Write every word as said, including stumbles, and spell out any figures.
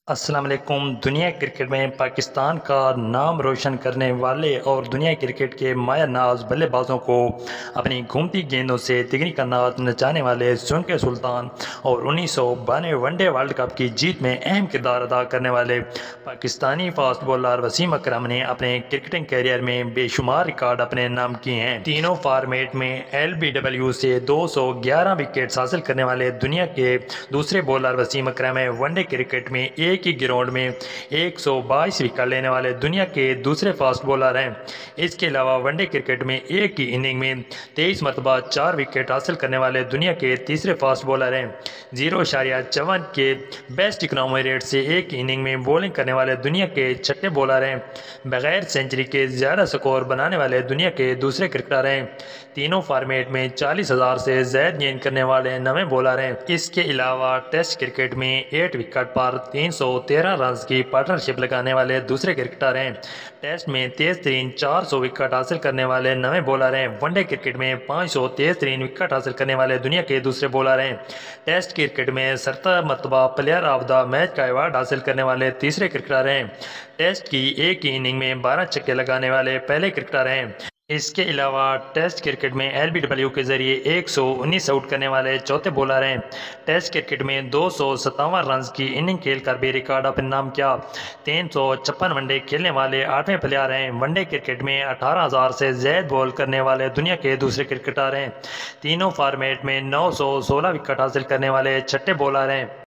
السلام علیکم۔ دنیا کرکٹ میں پاکستان کا نام روشن کرنے والے اور دنیا کرکٹ کے مایہ ناز بلے بازوں کو اپنی گھومتی گیندوں سے تگنی کا ناز نچانے والے سن سلطان اور انیس سو بانوے ون ڈے ورلڈ کپ کی جیت میں اہم کردار ادا کرنے والے پاکستانی فاسٹ بولر وسیم اکرم نے اپنے کرکٹنگ کیریئر میں بے شمار ریکارڈ اپنے نام کیے ہیں۔ تینوں فارمیٹ میں ایل بی ڈبلیو سے دو سو گیارہ وکٹس حاصل کرنے والے دنیا کے دوسرے بولر وسیم اکرم ہیں۔ ون ڈے کرکٹ میں ایک ہی گراؤنڈ میں ایک سو بائیس وکٹ لینے والے دنیا کے دوسرے فاسٹ بولر ہیں۔ اس کے علاوہ ون ڈے کرکٹ میں ایک ہی اننگ میں تیئیس مرتبہ چار وکٹ حاصل کرنے والے دنیا کے تیسرے فاسٹ بولر ہیں۔ زیرو اشاریہ چون کے بیسٹ اکنامی ریٹ سے ایک اننگ میں بولنگ کرنے والے دنیا کے چھٹے بولر ہیں۔ بغیر سینچری کے زیادہ سکور بنانے والے دنیا کے دوسرے کرکٹر ہیں۔ تینوں فارمیٹ میں چالیس ہزار سے زائد گیند کرنے والے نویں بولر ہیں۔ اس کے علاوہ ٹیسٹ کرکٹ میں ایٹ وکٹ پر تین سو تیرہ رنز کی پارٹنرشپ لگانے والے دوسرے کرکٹر ہیں۔ ٹیسٹ میں تیز ترین چار سو وکٹ حاصل کرنے والے نویں بولر ہیں۔ ون ڈے کرکٹ میں پانچ سو تیز ترین وکٹ حاصل کرنے والے دنیا کے دوسرے بولر ہیں۔ ٹیسٹ کرکٹ میں سترہ مرتبہ پلیئر آف دا میچ کا ایوارڈ حاصل کرنے والے تیسرے کرکٹر ہیں۔ ٹیسٹ کی ایک ہی اننگ میں بارہ چھکے لگانے والے پہلے کرکٹر ہیں۔ اس کے علاوہ ٹیسٹ کرکٹ میں ایل بی ڈبلیو کے ذریعے ایک سو انیس آؤٹ کرنے والے چوتھے بولر ہیں۔ ٹیسٹ کرکٹ میں دو سو ستاون رنز کی اننگ کھیل کر بھی ریکارڈ اپنے نام کیا۔ تین سو چھپن ون ڈے کھیلنے والے آٹھویں پلیئر ہیں۔ ون ڈے کرکٹ میں اٹھارہ ہزار سے زائد بال کرنے والے دنیا کے دوسرے کرکٹر ہیں۔ تینوں فارمیٹ میں نو سو سولہ وکٹ حاصل کرنے والے چھٹے بولر ہیں۔